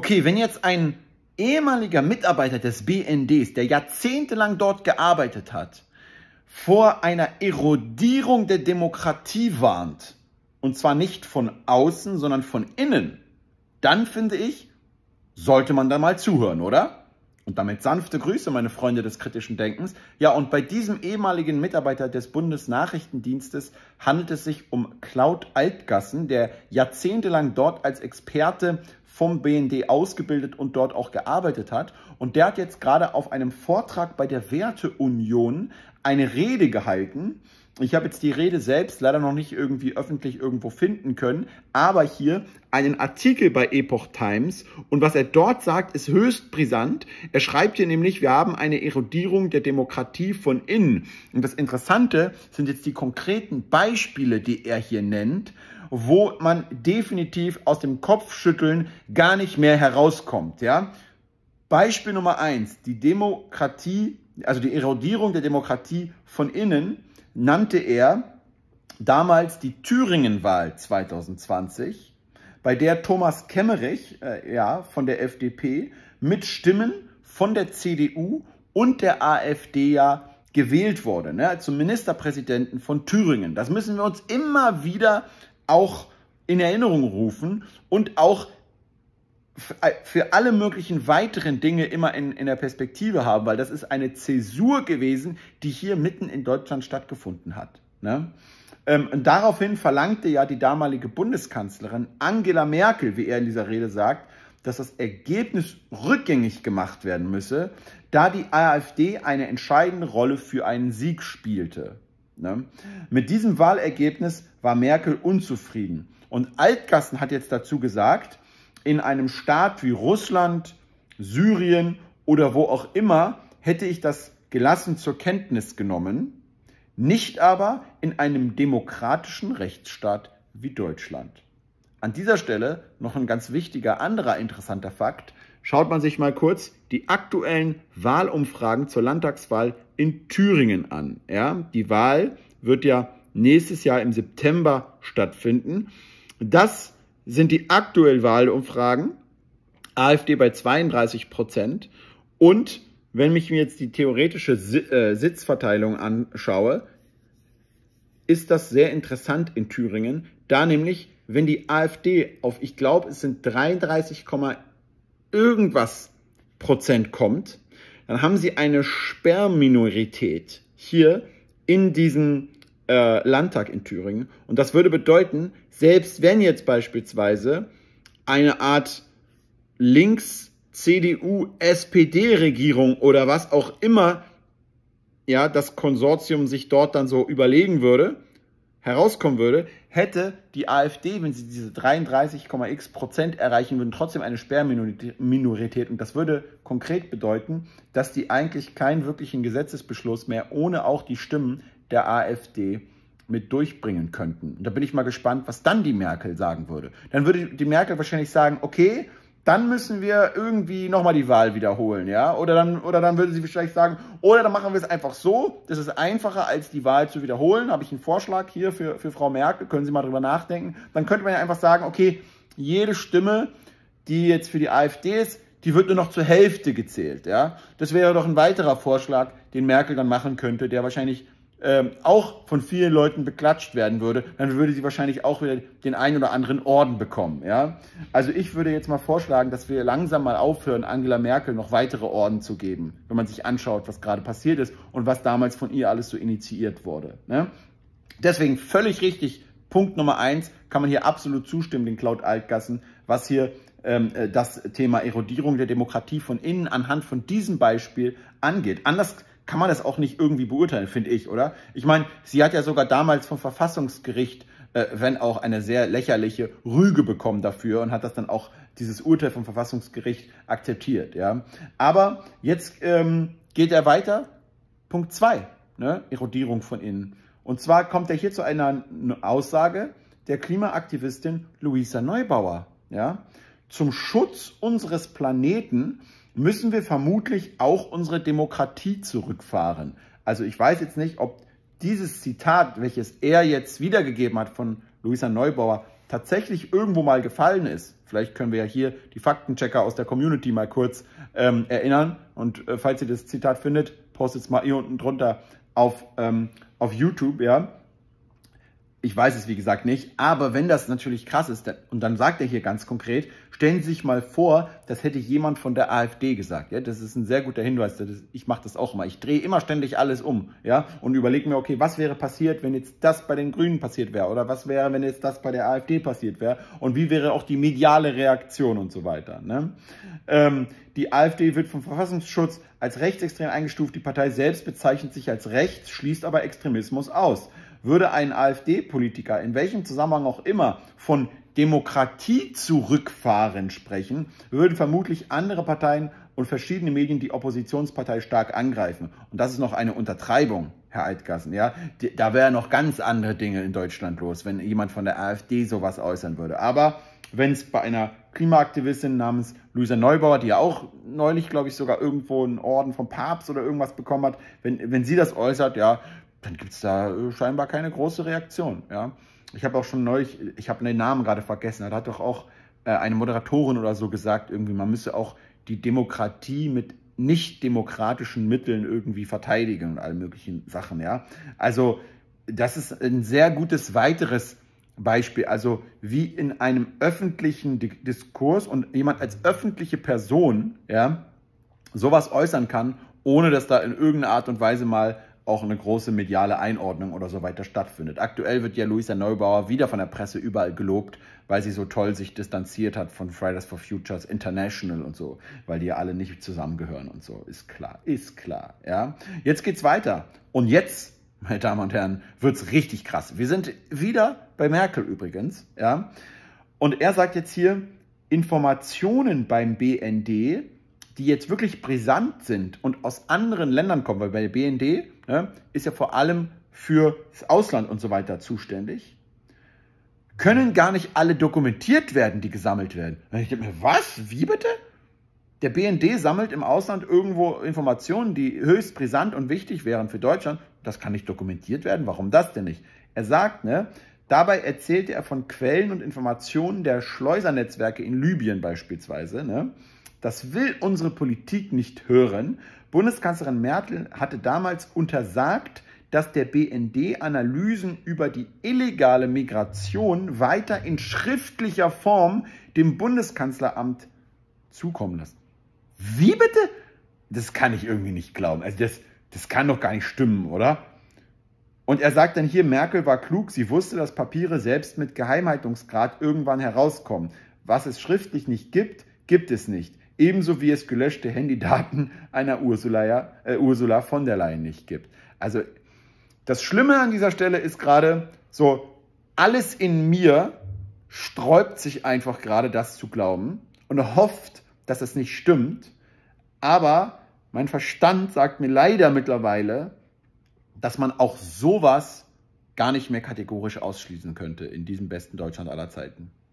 okay, wenn jetzt ein ehemaliger Mitarbeiter des BNDs, der jahrzehntelang dort gearbeitet hat, vor einer Erodierung der Demokratie warnt, und zwar nicht von außen, sondern von innen, dann finde ich, sollte man da mal zuhören, oder? Und damit sanfte Grüße, meine Freunde des kritischen Denkens. Ja, und bei diesem ehemaligen Mitarbeiter des Bundesnachrichtendienstes handelt es sich um Claud Altgassen, der jahrzehntelang dort als Experte vom BND ausgebildet und dort auch gearbeitet hat. Und der hat jetzt gerade auf einem Vortrag bei der Werteunion eine Rede gehalten. Ich habe jetzt die Rede selbst leider noch nicht irgendwie öffentlich irgendwo finden können, aber hier einen Artikel bei Epoch Times, und was er dort sagt, ist höchst brisant. Er schreibt hier nämlich, wir haben eine Erodierung der Demokratie von innen. Und das Interessante sind jetzt die konkreten Beispiele, die er hier nennt, wo man definitiv aus dem Kopfschütteln gar nicht mehr herauskommt. Ja? Beispiel Nummer 1, die Demokratie, also die Erodierung der Demokratie von innen, nannte er damals die Thüringen-Wahl 2020, bei der Thomas Kemmerich von der FDP mit Stimmen von der CDU und der AfD gewählt wurde, zum Ministerpräsidenten von Thüringen. Das müssen wir uns immer wieder auch in Erinnerung rufen und auch für alle möglichen weiteren Dinge immer in der Perspektive haben, weil das ist eine Zäsur gewesen, die hier mitten in Deutschland stattgefunden hat. Und daraufhin verlangte ja die damalige Bundeskanzlerin Angela Merkel, wie er in dieser Rede sagt, dass das Ergebnis rückgängig gemacht werden müsse, da die AfD eine entscheidende Rolle für einen Sieg spielte. Mit diesem Wahlergebnis war Merkel unzufrieden. Und Altgassen hat jetzt dazu gesagt, in einem Staat wie Russland, Syrien oder wo auch immer hätte ich das gelassen zur Kenntnis genommen, nicht aber in einem demokratischen Rechtsstaat wie Deutschland. An dieser Stelle noch ein ganz wichtiger anderer interessanter Fakt. Schaut man sich mal kurz die aktuellen Wahlumfragen zur Landtagswahl in Thüringen an. Ja, die Wahl wird ja nächstes Jahr im September stattfinden. Das sind die aktuellen Wahlumfragen, AfD bei 32%. Und wenn ich mir jetzt die theoretische Sitzverteilung anschaue, ist das sehr interessant in Thüringen, da nämlich, wenn die AfD auf, ich glaube, es sind 33, irgendwas Prozent kommt, dann haben sie eine Sperrminorität hier in diesem Landtag in Thüringen. Und das würde bedeuten, selbst wenn jetzt beispielsweise eine Art Links-CDU-SPD-Regierung oder was auch immer, ja, das Konsortium sich dort dann so überlegen würde, herauskommen würde, hätte die AfD, wenn sie diese 33,x% erreichen würden, trotzdem eine Sperrminorität. Und das würde konkret bedeuten, dass die eigentlich keinen wirklichen Gesetzesbeschluss mehr ohne auch die Stimmen der AfD mit durchbringen könnten. Und da bin ich mal gespannt, was dann die Merkel sagen würde. Dann würde die Merkel wahrscheinlich sagen, okay, dann müssen wir irgendwie nochmal die Wahl wiederholen, ja? Oder dann würde sie vielleicht sagen, oder dann machen wir es einfach so, das ist einfacher, als die Wahl zu wiederholen. Habe ich einen Vorschlag hier für Frau Merkel, können Sie mal drüber nachdenken. Dann könnte man ja einfach sagen, okay, jede Stimme, die jetzt für die AfD ist, die wird nur noch zur Hälfte gezählt, ja? Das wäre doch ein weiterer Vorschlag, den Merkel dann machen könnte, der wahrscheinlich auch von vielen Leuten beklatscht werden würde, dann würde sie wahrscheinlich auch wieder den einen oder anderen Orden bekommen. Ja? Also ich würde jetzt mal vorschlagen, dass wir langsam mal aufhören, Angela Merkel noch weitere Orden zu geben, wenn man sich anschaut, was gerade passiert ist und was damals von ihr alles so initiiert wurde. Ne? Deswegen völlig richtig, Punkt Nummer 1, kann man hier absolut zustimmen, den Claud Altgassen, was hier das Thema Erodierung der Demokratie von innen anhand von diesem Beispiel angeht. Anders kann man das auch nicht irgendwie beurteilen, finde ich, oder? Ich meine, sie hat ja sogar damals vom Verfassungsgericht, wenn auch eine sehr lächerliche Rüge bekommen dafür und hat das dann auch, dieses Urteil vom Verfassungsgericht akzeptiert, ja. Aber jetzt geht er weiter, Punkt 2, ne? Erodierung von innen. Und zwar kommt er hier zu einer Aussage der Klimaaktivistin Luisa Neubauer, ja. Zum Schutz unseres Planeten müssen wir vermutlich auch unsere Demokratie zurückfahren. Also ich weiß jetzt nicht, ob dieses Zitat, welches er jetzt wiedergegeben hat von Luisa Neubauer, tatsächlich irgendwo mal gefallen ist, vielleicht können wir ja hier die Faktenchecker aus der Community mal kurz erinnern und falls ihr das Zitat findet, postet es mal hier unten drunter auf YouTube, ja. Ich weiß es, wie gesagt, nicht, aber wenn das natürlich krass ist, und dann sagt er hier ganz konkret, stellen Sie sich mal vor, das hätte jemand von der AfD gesagt. Ja? Das ist ein sehr guter Hinweis, ich mache das auch immer. Ich drehe immer ständig alles um, ja, und überlege mir, okay, was wäre passiert, wenn jetzt das bei den Grünen passiert wäre, oder was wäre, wenn jetzt das bei der AfD passiert wäre, und wie wäre auch die mediale Reaktion und so weiter. Ne? Die AfD wird vom Verfassungsschutz als rechtsextrem eingestuft, die Partei selbst bezeichnet sich als rechts, schließt aber Extremismus aus. Würde ein AfD-Politiker in welchem Zusammenhang auch immer von Demokratie zurückfahren sprechen, würden vermutlich andere Parteien und verschiedene Medien die Oppositionspartei stark angreifen. Und das ist noch eine Untertreibung, Herr Eidgassen. Ja? Da wären noch ganz andere Dinge in Deutschland los, wenn jemand von der AfD sowas äußern würde. Aber wenn es bei einer Klimaaktivistin namens Luisa Neubauer, die ja auch neulich, glaube ich, sogar irgendwo einen Orden vom Papst oder irgendwas bekommen hat, wenn sie das äußert, ja, dann gibt es da scheinbar keine große Reaktion. Ja? Ich habe auch schon neulich, ich habe den Namen gerade vergessen, da hat doch auch eine Moderatorin oder so gesagt, irgendwie, man müsse auch die Demokratie mit nicht demokratischen Mitteln irgendwie verteidigen und all möglichen Sachen. Ja? Also das ist ein sehr gutes weiteres Beispiel, also wie in einem öffentlichen Diskurs und jemand als öffentliche Person, ja, sowas äußern kann, ohne dass da in irgendeiner Art und Weise mal auch eine große mediale Einordnung oder so weiter stattfindet. Aktuell wird ja Luisa Neubauer wieder von der Presse überall gelobt, weil sie so toll sich distanziert hat von Fridays for Futures International und so, weil die ja alle nicht zusammengehören und so. Ist klar, ja. Jetzt geht's weiter. Und jetzt, meine Damen und Herren, wird's richtig krass. Wir sind wieder bei Merkel übrigens, ja. Und er sagt jetzt hier, Informationen beim BND, die jetzt wirklich brisant sind und aus anderen Ländern kommen, weil bei der BND ist ja vor allem für das Ausland und so weiter zuständig, können gar nicht alle dokumentiert werden, die gesammelt werden. Ich denke mir, was? Wie bitte? Der BND sammelt im Ausland irgendwo Informationen, die höchst brisant und wichtig wären für Deutschland. Das kann nicht dokumentiert werden. Warum das denn nicht? Er sagt, dabei erzählte er von Quellen und Informationen der Schleusernetzwerke in Libyen beispielsweise. Das will unsere Politik nicht hören. Bundeskanzlerin Merkel hatte damals untersagt, dass der BND Analysen über die illegale Migration weiter in schriftlicher Form dem Bundeskanzleramt zukommen lässt. Wie bitte? Das kann ich irgendwie nicht glauben. Also das kann doch gar nicht stimmen, oder? Und er sagt dann hier, Merkel war klug, sie wusste, dass Papiere selbst mit Geheimhaltungsgrad irgendwann herauskommen. Was es schriftlich nicht gibt, gibt es nicht. Ebenso wie es gelöschte Handydaten einer Ursula von der Leyen nicht gibt. Also das Schlimme an dieser Stelle ist gerade so, alles in mir sträubt sich einfach gerade, das zu glauben und hofft, dass es nicht stimmt. Aber mein Verstand sagt mir leider mittlerweile, dass man auch sowas gar nicht mehr kategorisch ausschließen könnte in diesem besten Deutschland aller Zeiten.